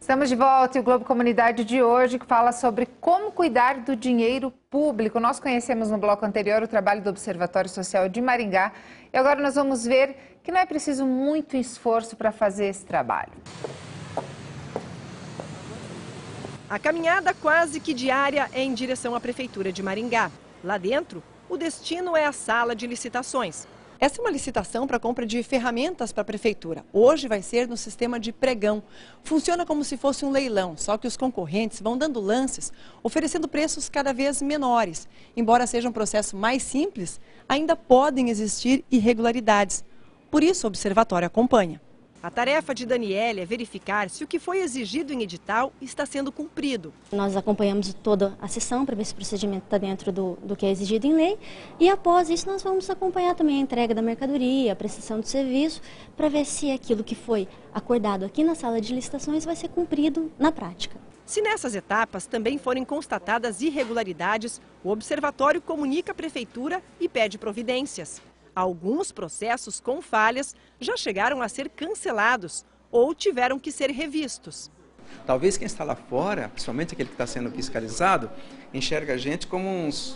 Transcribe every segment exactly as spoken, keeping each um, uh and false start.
Estamos de volta e o Globo Comunidade de hoje que fala sobre como cuidar do dinheiro público. Nós conhecemos no bloco anterior o trabalho do Observatório Social de Maringá e agora nós vamos ver que não é preciso muito esforço para fazer esse trabalho. A caminhada quase que diária é em direção à Prefeitura de Maringá. Lá dentro, o destino é a sala de licitações. Essa é uma licitação para compra de ferramentas para a Prefeitura. Hoje vai ser no sistema de pregão. Funciona como se fosse um leilão, só que os concorrentes vão dando lances, oferecendo preços cada vez menores. Embora seja um processo mais simples, ainda podem existir irregularidades. Por isso, o Observatório acompanha. A tarefa de Daniele é verificar se o que foi exigido em edital está sendo cumprido. Nós acompanhamos toda a sessão para ver se o procedimento está dentro do, do que é exigido em lei e após isso nós vamos acompanhar também a entrega da mercadoria, a prestação do serviço, para ver se aquilo que foi acordado aqui na sala de licitações vai ser cumprido na prática. Se nessas etapas também forem constatadas irregularidades, o Observatório comunica à Prefeitura e pede providências. Alguns processos com falhas já chegaram a ser cancelados ou tiveram que ser revistos. Talvez quem está lá fora, principalmente aquele que está sendo fiscalizado, enxerga a gente como uns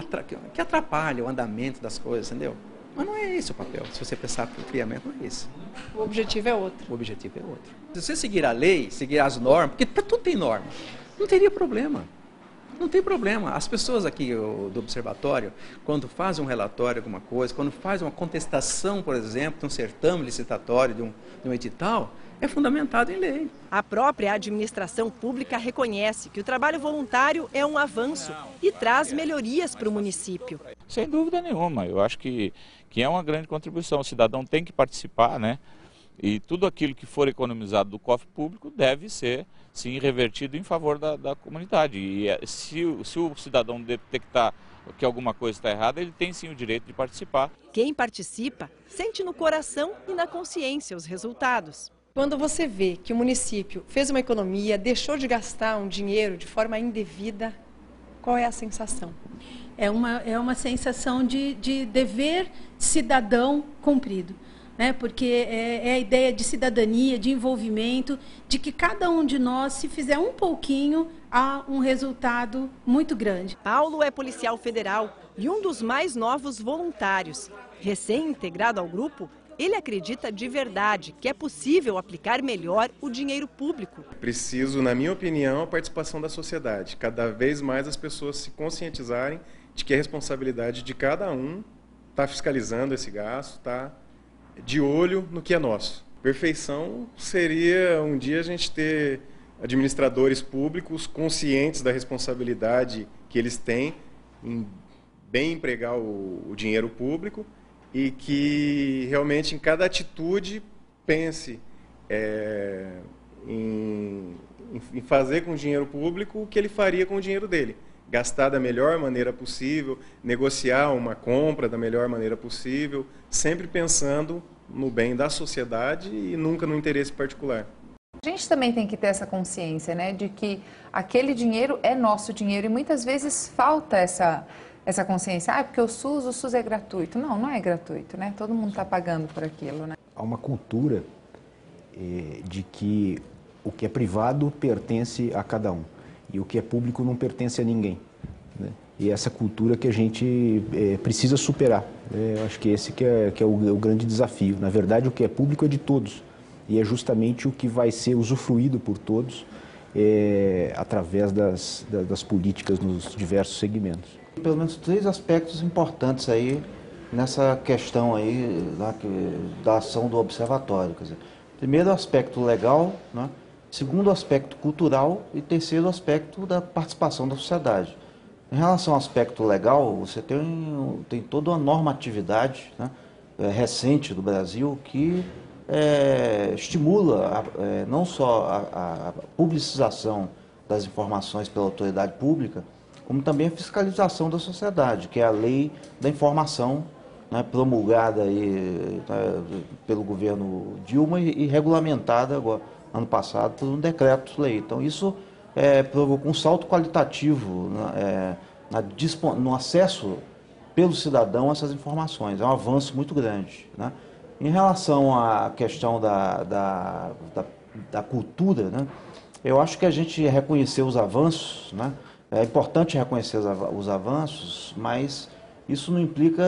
que atrapalha o andamento das coisas, entendeu? Mas não é esse o papel, se você pensar friamente, não é esse. O objetivo é outro. O objetivo é outro. Se você seguir a lei, seguir as normas, porque tudo tem norma, não teria problema. Não tem problema. As pessoas aqui do Observatório, quando fazem um relatório, alguma coisa, quando fazem uma contestação, por exemplo, de um certame licitatório, de um, de um edital, é fundamentado em lei. A própria administração pública reconhece que o trabalho voluntário é um avanço e traz melhorias para o município. Sem dúvida nenhuma. Eu acho que, que é uma grande contribuição. O cidadão tem que participar, né? E tudo aquilo que for economizado do cofre público deve ser, sim, revertido em favor da, da comunidade. E se, se o cidadão detectar que alguma coisa está errada, ele tem sim o direito de participar. Quem participa sente no coração e na consciência os resultados. Quando você vê que o município fez uma economia, deixou de gastar um dinheiro de forma indevida, qual é a sensação? É uma, é uma sensação de, de dever cidadão cumprido. Né? Porque é, é a ideia de cidadania, de envolvimento, de que cada um de nós, se fizer um pouquinho, há um resultado muito grande. Paulo é policial federal e um dos mais novos voluntários. Recém-integrado ao grupo, ele acredita de verdade que é possível aplicar melhor o dinheiro público. Preciso, na minha opinião, a participação da sociedade. Cada vez mais as pessoas se conscientizarem de que a responsabilidade de cada um está fiscalizando esse gasto, está de olho no que é nosso. Perfeição seria um dia a gente ter administradores públicos conscientes da responsabilidade que eles têm em bem empregar o, o dinheiro público e que realmente em cada atitude pense é, em, em fazer com o dinheiro público o que ele faria com o dinheiro dele. Gastar da melhor maneira possível, negociar uma compra da melhor maneira possível, sempre pensando no bem da sociedade e nunca no interesse particular. A gente também tem que ter essa consciência, né, de que aquele dinheiro é nosso dinheiro e muitas vezes falta essa, essa consciência. Ah, porque o SUS, o SUS é gratuito. Não, não é gratuito, né? Todo mundo está pagando por aquilo, né? Há uma cultura eh, de que o que é privado pertence a cada um. E o que é público não pertence a ninguém, né? E essa cultura que a gente é, precisa superar. Né? Eu acho que esse que é, que é o, o grande desafio. Na verdade, o que é público é de todos. E é justamente o que vai ser usufruído por todos é, através das, das, das políticas nos diversos segmentos. Pelo menos três aspectos importantes aí nessa questão aí da, da ação do observatório. Quer dizer, primeiro, o aspecto legal, né? Segundo, o aspecto cultural e terceiro, o aspecto da participação da sociedade. Em relação ao aspecto legal, você tem, tem toda uma normatividade, né, é, recente do Brasil que é, estimula a, é, não só a, a publicização das informações pela autoridade pública, como também a fiscalização da sociedade, que é a Lei da Informação, né, promulgada aí, né, pelo governo Dilma e, e regulamentada agora, ano passado, por um decreto-lei. Então, isso é, provocou um salto qualitativo é, na, no acesso pelo cidadão a essas informações. É um avanço muito grande, né? Em relação à questão da, da, da, da cultura, né, Eu acho que a gente reconhecer os avanços, né? É importante reconhecer os avanços, mas isso não implica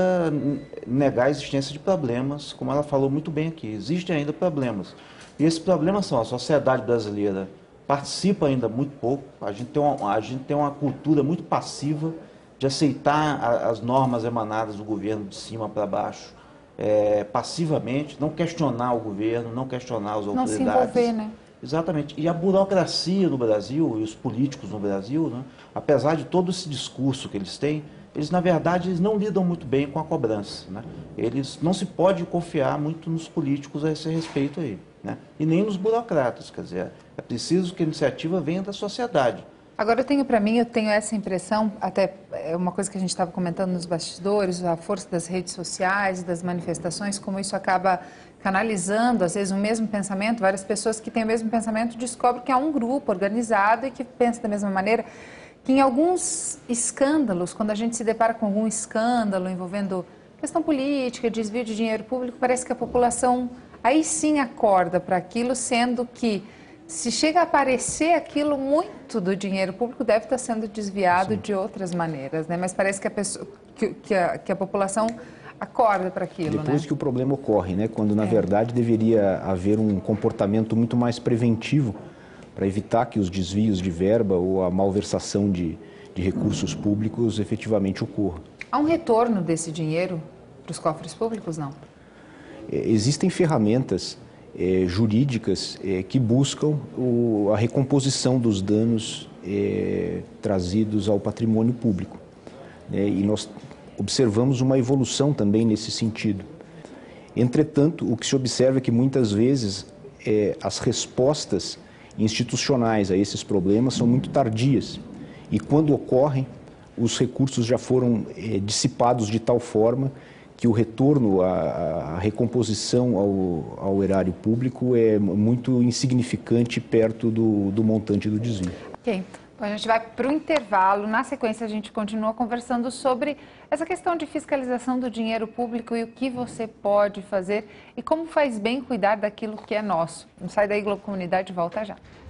negar a existência de problemas, como ela falou muito bem aqui. Existem ainda problemas. E esses problemas são: a sociedade brasileira participa ainda muito pouco, a gente tem uma, a gente tem uma cultura muito passiva de aceitar a, as normas emanadas do governo de cima para baixo, é, passivamente, não questionar o governo, não questionar as autoridades. Não se envolver, né? Exatamente. E a burocracia no Brasil, e os políticos no Brasil, né, apesar de todo esse discurso que eles têm, eles, na verdade, eles não lidam muito bem com a cobrança, né? Eles não se pode confiar muito nos políticos a esse respeito aí, né? E nem nos burocratas, quer dizer, é preciso que a iniciativa venha da sociedade. Agora, eu tenho para mim, eu tenho essa impressão, até é uma coisa que a gente estava comentando nos bastidores, a força das redes sociais, das manifestações, como isso acaba canalizando, às vezes, o mesmo pensamento. Várias pessoas que têm o mesmo pensamento descobrem que há um grupo organizado e que pensa da mesma maneira, que em alguns escândalos, quando a gente se depara com algum escândalo envolvendo questão política, desvio de dinheiro público, parece que a população aí sim acorda para aquilo, sendo que se chega a aparecer aquilo, muito do dinheiro público deve estar sendo desviado sim. de outras maneiras, né? Mas parece que a, pessoa, que, que a, que a população acorda para aquilo, Depois né? que o problema ocorre, né? Quando na é. verdade deveria haver um comportamento muito mais preventivo para evitar que os desvios de verba ou a malversação de, de recursos públicos efetivamente ocorram. Há um retorno desse dinheiro para os cofres públicos, não? É, existem ferramentas é, jurídicas é, que buscam o, a recomposição dos danos é, trazidos ao patrimônio público. É, e nós observamos uma evolução também nesse sentido. Entretanto, o que se observa é que muitas vezes é, as respostas institucionais a esses problemas são muito tardias. E quando ocorrem, os recursos já foram é, dissipados de tal forma que o retorno, a, a recomposição ao, ao erário público é muito insignificante perto do, do montante do desvio. Ok. Então, a gente vai para o intervalo. Na sequência, a gente continua conversando sobre essa questão de fiscalização do dinheiro público e o que você pode fazer e como faz bem cuidar daquilo que é nosso. Não sai daí, Globo Comunidade, volta já.